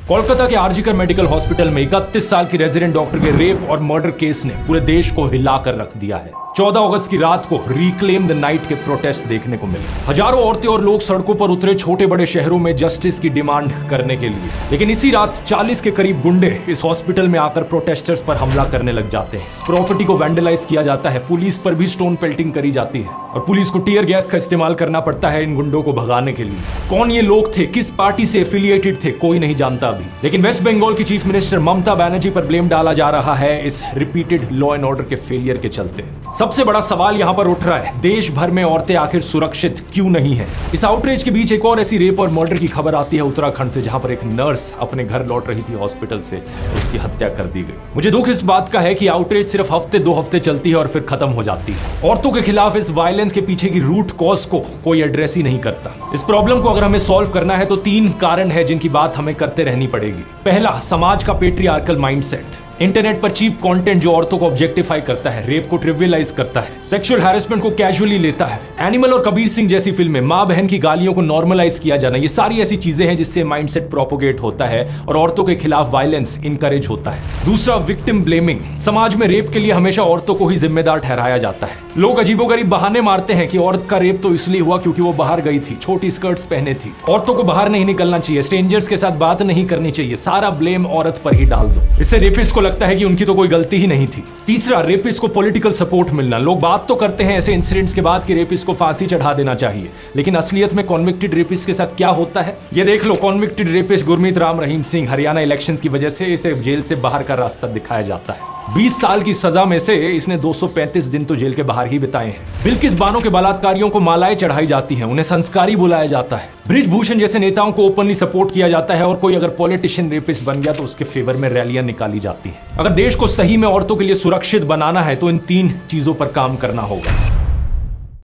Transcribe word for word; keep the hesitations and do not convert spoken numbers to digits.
कोलकाता के RG Kar medical hospital में इकतीस साल की रेजिडेंट डॉक्टर के रेप और मर्डर केस ने पूरे देश को हिलाकर रख दिया है। चौदह अगस्त की रात को रिक्लेम द नाइट के प्रोटेस्ट देखने को मिले। हजारों औरतें और लोग सड़कों पर उतरे छोटे बड़े शहरों में जस्टिस की डिमांड करने के लिए। लेकिन इसी रात चालीस के करीब गुंडे इस हॉस्पिटल में आकर प्रोटेस्टर्स पर हमला करने लग जाते हैं। प्रॉपर्टी को वैंडलाइज किया जाता है, पुलिस पर भी स्टोन पेल्टिंग करी जाती है और पुलिस को टीयर गैस का इस्तेमाल करना पड़ता है इन गुंडों को भगाने के लिए। कौन ये लोग थे, किस पार्टी से एफिलिएटेड थे, कोई नहीं जानता अभी। लेकिन वेस्ट बंगाल की चीफ मिनिस्टर ममता बनर्जी पर ब्लेम डाला जा रहा है इस रिपीटेड लॉ एंड ऑर्डर के फेलियर के चलते। सबसे बड़ा सवाल यहां पर उठ रहा है, देश भर में औरतें आखिर सुरक्षित क्यों नहीं है। इस आउटरीच के बीच एक और ऐसी रेप और मर्डर की खबर आती है उत्तराखंड से, जहां पर एक नर्स अपने घर लौट रही थी हॉस्पिटल से, उसकी हत्या कर दी गई। मुझे दुख इस बात का है कि आउटरीच सिर्फ हफ्ते दो हफ्ते चलती है और फिर खत्म हो जाती है। औरतों के खिलाफ इस वायलेंस के पीछे की रूट कॉज को कोई एड्रेस ही नहीं करता। इस प्रॉब्लम को अगर हमें सॉल्व करना है तो तीन कारण है जिनकी बात हमें करते रहनी पड़ेगी। पहला, समाज का पेट्रियार्कल माइंडसेट। इंटरनेट पर चीप कंटेंट जो औरतों को ऑब्जेक्टिफाई करता है, रेप को ट्रिवियलाइज करता है, सेक्सुअल हैरेसमेंट को कैजुअली लेता है। एनिमल और कबीर सिंह जैसी फिल्में, मां बहन की गालियों को नॉर्मलाइज किया जाना, ये सारी ऐसी चीजें हैं जिससे माइंडसेट प्रोपोगेट होता है और औरतों के खिलाफ वायलेंस इनकरेज होता है। दूसरा, विक्टिम ब्लेमिंग। समाज में रेप के लिए हमेशा औरतों को ही जिम्मेदार ठहराया जाता है। लोग अजीबोगरीब बहाने मारते हैं कि औरत का रेप तो इसलिए हुआ क्योंकि वो बाहर गई थी, छोटी स्कर्ट्स पहने थी, औरतों को बाहर नहीं निकलना चाहिए, स्ट्रेंजर्स के साथ बात नहीं करनी चाहिए, सारा ब्लेम औरत पर ही डाल दो। इससे रेपिस्ट को लगता है कि उनकी तो कोई गलती ही नहीं थी। तीसरा, रेपिस्ट को पॉलिटिकल सपोर्ट मिलना। लोग बात तो करते हैं ऐसे इंसिडेंट्स के बाद कि रेपिस्ट को फांसी चढ़ा देना चाहिए, लेकिन असलियत में कॉन्विक्टेड रेपिस्ट के साथ क्या होता है ये देख लो। Convicted rapist Gurmeet Ram Rahim Singh, Haryana elections की वजह से इसे जेल से बाहर का रास्ता दिखाया जाता है। बीस साल की सजा में से इसने दो सौ पैंतीस दिन तो जेल के बाहर ही बिताए हैं। बिल्किस बानो के बलात्कारियों को मालाएं चढ़ाई जाती हैं, उन्हें संस्कारी बुलाया जाता है। बृजभूषण जैसे नेताओं को ओपनली सपोर्ट किया जाता है और कोई अगर पॉलिटिशियन रेपिस्ट बन गया तो उसके फेवर में रैलियां निकाली जाती हैं। अगर देश को सही में औरतों के लिए सुरक्षित बनाना है तो इन तीन चीजों पर काम करना होगा।